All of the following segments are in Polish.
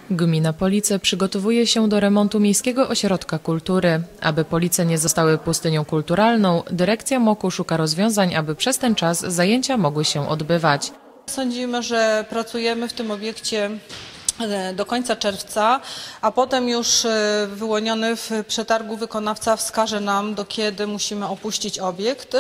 Gmina Police przygotowuje się do remontu Miejskiego Ośrodka Kultury. Aby Police nie zostały pustynią kulturalną, dyrekcja MOKU szuka rozwiązań, aby przez ten czas zajęcia mogły się odbywać. Sądzimy, że pracujemy w tym obiekcie do końca czerwca, a potem już wyłoniony w przetargu wykonawca wskaże nam, do kiedy musimy opuścić obiekt.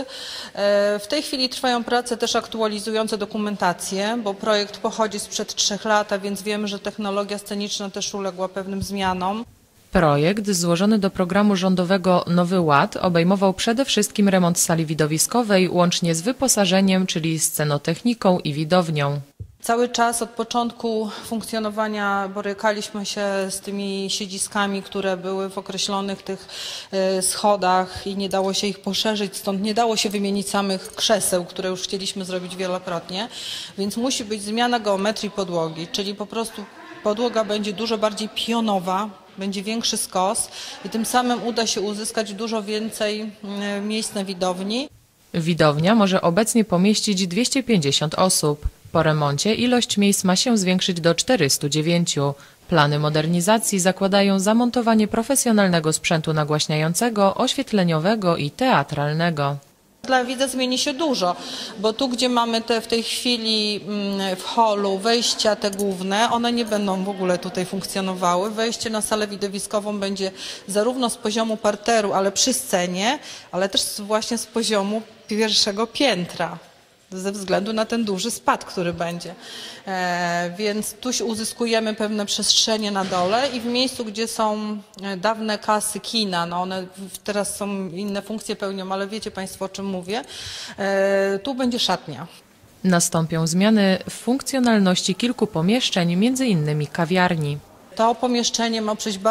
W tej chwili trwają prace też aktualizujące dokumentację, bo projekt pochodzi sprzed 3 lat, a więc wiemy, że technologia sceniczna też uległa pewnym zmianom. Projekt złożony do programu rządowego Nowy Ład obejmował przede wszystkim remont sali widowiskowej łącznie z wyposażeniem, czyli scenotechniką i widownią. Cały czas od początku funkcjonowania borykaliśmy się z tymi siedziskami, które były w określonych tych schodach i nie dało się ich poszerzyć, stąd nie dało się wymienić samych krzeseł, które już chcieliśmy zrobić wielokrotnie, więc musi być zmiana geometrii podłogi, czyli po prostu podłoga będzie dużo bardziej pionowa, będzie większy skos i tym samym uda się uzyskać dużo więcej miejsc na widowni. Widownia może obecnie pomieścić 250 osób. Po remoncie ilość miejsc ma się zwiększyć do 409. Plany modernizacji zakładają zamontowanie profesjonalnego sprzętu nagłaśniającego, oświetleniowego i teatralnego. Dla widza zmieni się dużo, bo tu, gdzie mamy w tej chwili w holu wejścia te główne, one nie będą w ogóle tutaj funkcjonowały. Wejście na salę widowiskową będzie zarówno z poziomu parteru, ale przy scenie, ale też właśnie z poziomu pierwszego piętra, ze względu na ten duży spad, który będzie. Więc tu uzyskujemy pewne przestrzenie na dole i w miejscu, gdzie są dawne kasy kina, no one teraz są inne funkcje pełnią, ale wiecie Państwo, o czym mówię, tu będzie szatnia. Nastąpią zmiany w funkcjonalności kilku pomieszczeń, między innymi kawiarni. To pomieszczenie ma przejść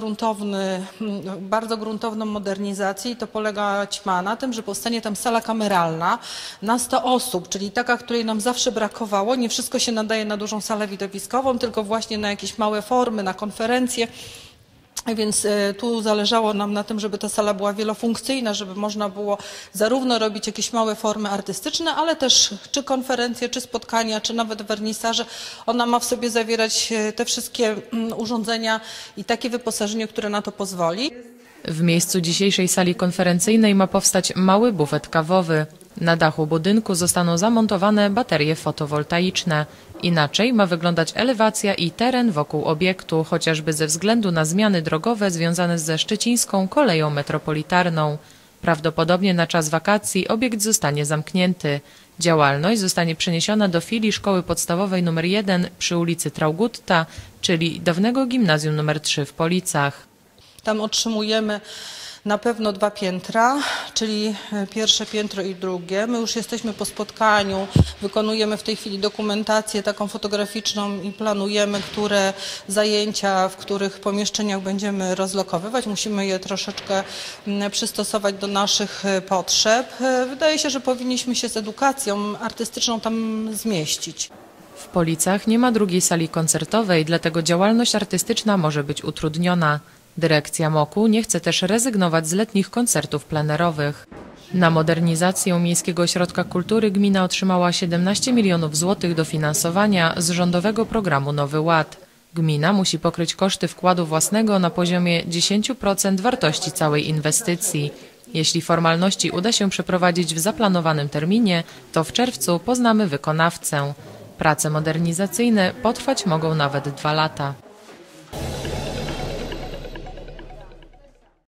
bardzo gruntowną modernizację i to polegać ma na tym, że powstanie tam sala kameralna na 100 osób, czyli taka, której nam zawsze brakowało. Nie wszystko się nadaje na dużą salę widowiskową, tylko właśnie na jakieś małe formy, na konferencje. Więc tu zależało nam na tym, żeby ta sala była wielofunkcyjna, żeby można było zarówno robić jakieś małe formy artystyczne, ale też czy konferencje, czy spotkania, czy nawet wernisaże. Ona ma w sobie zawierać te wszystkie urządzenia i takie wyposażenie, które na to pozwoli. W miejscu dzisiejszej sali konferencyjnej ma powstać mały bufet kawowy. Na dachu budynku zostaną zamontowane baterie fotowoltaiczne. Inaczej ma wyglądać elewacja i teren wokół obiektu, chociażby ze względu na zmiany drogowe związane ze szczecińską koleją metropolitarną. Prawdopodobnie na czas wakacji obiekt zostanie zamknięty. Działalność zostanie przeniesiona do filii Szkoły Podstawowej nr 1 przy ulicy Traugutta, czyli dawnego Gimnazjum nr 3 w Policach. Tam otrzymujemy na pewno 2 piętra, czyli pierwsze piętro i drugie. My już jesteśmy po spotkaniu, wykonujemy w tej chwili dokumentację taką fotograficzną i planujemy, które zajęcia, w których pomieszczeniach będziemy rozlokowywać. Musimy je troszeczkę przystosować do naszych potrzeb. Wydaje się, że powinniśmy się z edukacją artystyczną tam zmieścić. W Policach nie ma drugiej sali koncertowej, dlatego działalność artystyczna może być utrudniona. Dyrekcja MOKU nie chce też rezygnować z letnich koncertów plenerowych. Na modernizację Miejskiego Ośrodka Kultury gmina otrzymała 17 milionów złotych dofinansowania z rządowego programu Nowy Ład. Gmina musi pokryć koszty wkładu własnego na poziomie 10% wartości całej inwestycji. Jeśli formalności uda się przeprowadzić w zaplanowanym terminie, to w czerwcu poznamy wykonawcę. Prace modernizacyjne potrwać mogą nawet 2 lata.